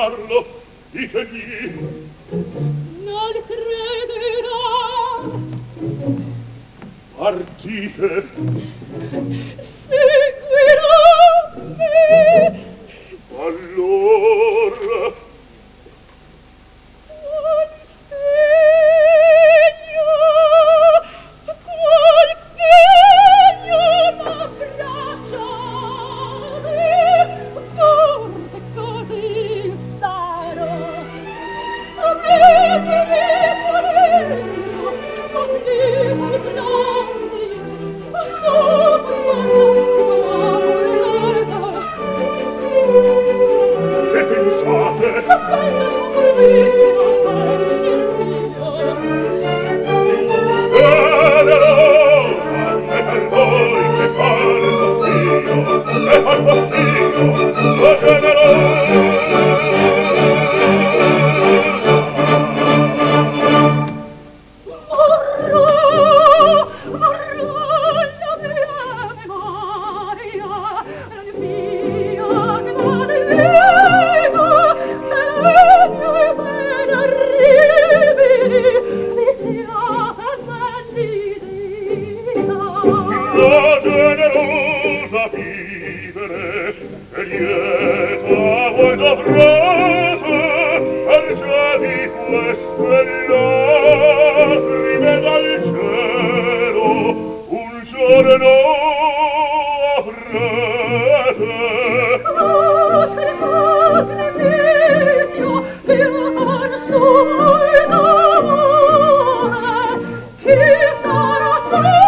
farlo, ditegli. Non crederà. Partite. Seguirà me. Allora. Qual degno m'abbracciare, forse così sarò. Avete pareggio, obblighi grandi, sopra Che pensate? sapendo un bellissimo Silvio. E per voi che farlo sio, e farlo sio, lo la generosa vivere e lieta voi dovrete perciò di queste lacrime dal cielo un giorno avrete. Conoscere sacrificio che consumo ed amore, chi sarà sempre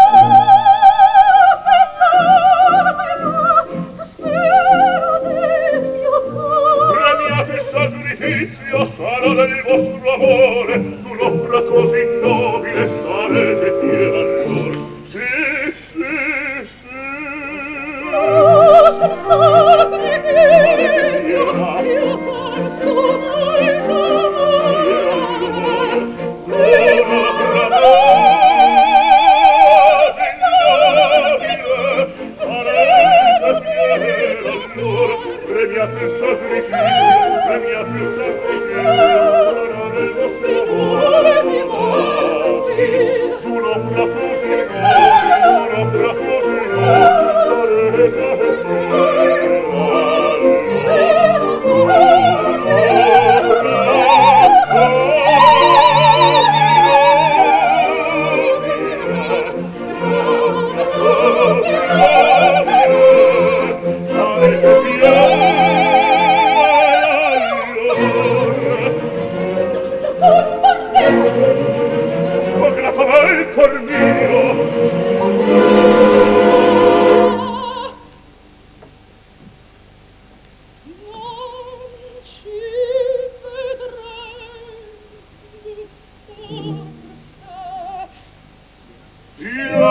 sospiro del mio cuore. Premiate il sacrificio sarà del vostro amore, un'opera così nobile sarete fiera allor. Sì, sì, sì. Conoscere sacrificio io consumo ed amore, chi sarà premiate il sacrificio, premiate il sacrificio, del vostro amore, un'opera così nobile, un'opera così nobile, sarete il cor mio. Non ci vedrei forse. Io